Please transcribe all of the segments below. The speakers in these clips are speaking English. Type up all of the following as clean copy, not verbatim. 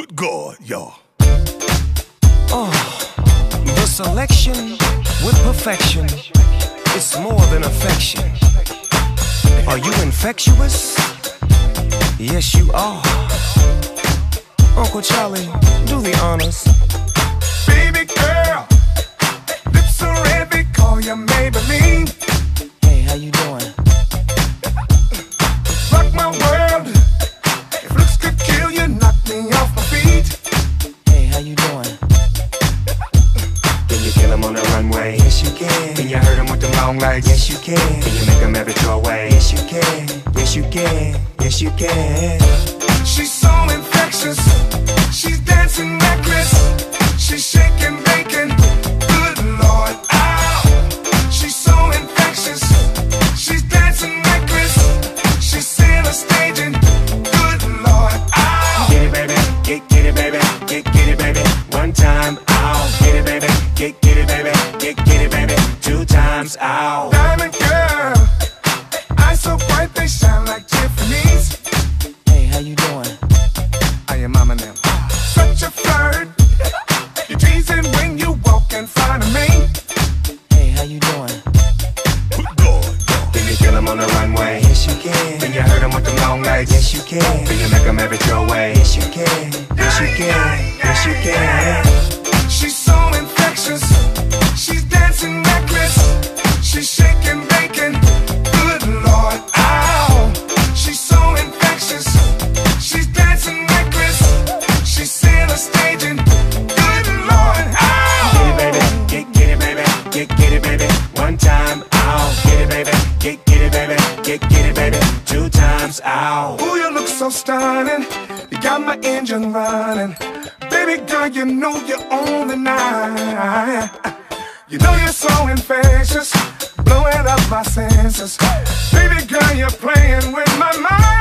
Good God, y'all. Oh, the selection with perfection. It's more than affection. Are you infectious? Yes, you are. Uncle Charlie, do the honors. Baby girl, lips are red, they call you Maybelline. Hey, how you doing? Rock my world, if looks could kill you, knock me off my feet. Hey, how you doing? Can you kill him on the runway? Yes, you can. Can you hurt him with them long legs? Yes, you can. Can you make him have it your way? Yes, you can. Yes, you can. Yes, you can. She's so infectious, she's dancing reckless, she's shaking bacon, good Lord, ow. She's so infectious, she's dancing reckless, she's Center staging, good Lord, ow. Get it, baby, get it, baby, get it, baby. One time, ow. Get it, baby, get it, baby, get it, baby. Two times, ow. Diamond girl, eyes so bright they shine like Tiffany's. Hey, how you doing? I am mama now. Such a flirt, you're teasing when you walk in front of me. Hey, how you doing? Can you kill him on the runway? Yes, you can. Can you hurt him with them long legs? Yes, you can. Can you make him have it your way? Yes, you can. Yes, you can. Yes, you can. She's so infectious, she's dancing reckless, she's shaking bacon, good Lord, ow. She's so infectious, she's dancing reckless, she's Center staging, good Lord, ow. Get it, baby, get it, baby, get it, baby. One time, ow. Get it, baby, get it, baby, get it, baby. Two times, ow. Ooh, you look so stunning, you got my engine running. Baby girl, you know you're on the night. You know you're so infectious, blowing up my senses. Baby girl, you're playing with my mind.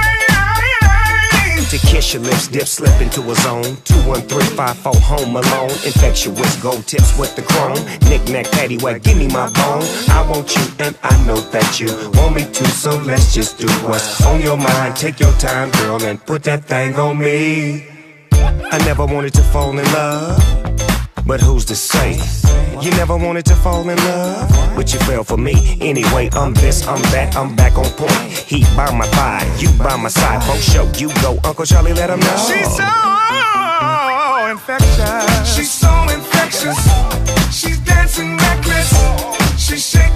To kiss your lips, dip, slip into a zone. 21354 home alone. Infectious gold tips with the chrome. Knick-knack, paddywhack, give me my bone. I want you and I know that you want me to, so let's just do what's on your mind. Take your time, girl, and put that thing on me. I never wanted to fall in love, but who's to say? You never wanted to fall in love, but you fell for me. Anyway, I'm this, I'm that, I'm back on point. Heat by my thigh, you by my side. Both show you go, Uncle Charlie, let him know. She's so infectious, she's so infectious, she's dancing reckless, she's shaking